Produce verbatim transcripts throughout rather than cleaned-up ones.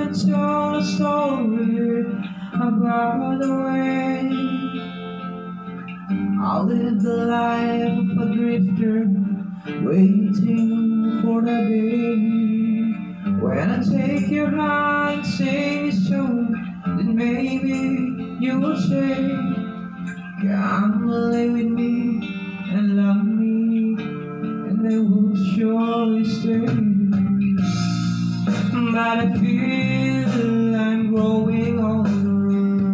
wanna tell a story about the way I live the life of a drifter, waiting for the day when I take your hand, sing this tune, then maybe you will say, come lay with me and love me, and I will surely stay. But I feel I'm growing older,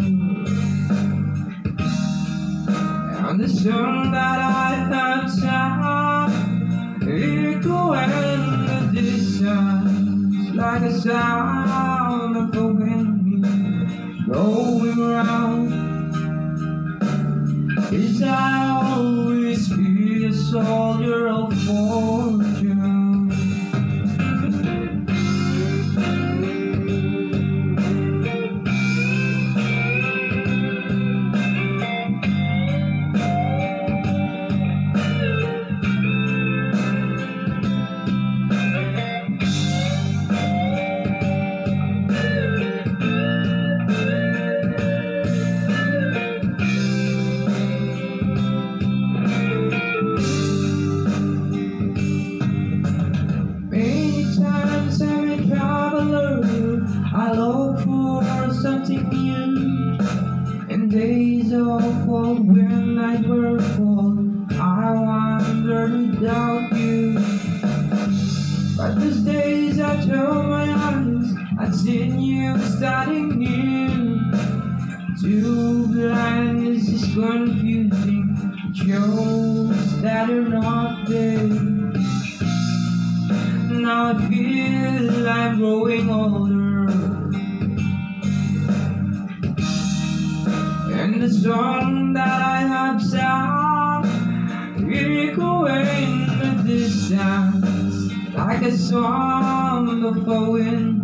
and the song that I have sung echo in the distance like a sound of the wind blowing around. Is I always be a soldier of fortune? I look for something new in days of old when I were cold. I wandered without you, but these days I turned my eyes, I'd seen you starting new. Too blind is this confusing, it shows that you're not there. Now I feel I'm growing older, and the song that I have sung echo in the distance like a song of a wind